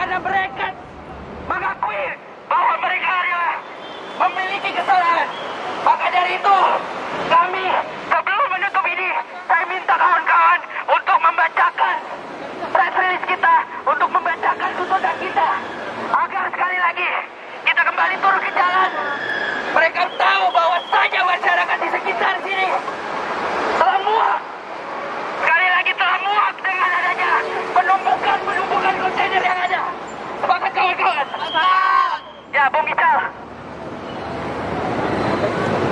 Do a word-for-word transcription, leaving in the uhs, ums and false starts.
karena mereka mengakui bahwa mereka adalah memiliki kesalahan. Maka dari itu, kami sebelum menutup ini, saya minta kawan-kawan untuk membacakan press release kita, untuk membacakan tuntutan kita, agar sekali lagi kita kembali turun ke jalan. Mereka tahu bahwa saja masyarakat di sekitar sini telah muak, sekali lagi telah muak dengan adanya penumpukan-penumpukan kontainer yang ada. Sepakat kawan-kawan? Ya, Bung Ical.